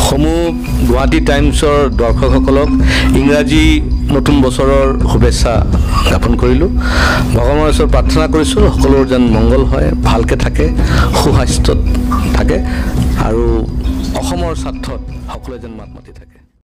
সমূহ গুৱাহাটী টাইমছৰ দৰ্শকসকলক ইংৰাজী নতুন বছৰৰ শুভেচ্ছা জ্ঞাপন কৰিলোঁ। ভগৱানৰ ওচৰত প্ৰাৰ্থনা কৰিছোঁ সকলোৰ যেন মংগল হয়, ভালকৈ থাকে, সুস্বাস্থ্যত থাকে আৰু অসমৰ স্বাৰ্থত সকলোৱে যেন মাত মাতি থাকে।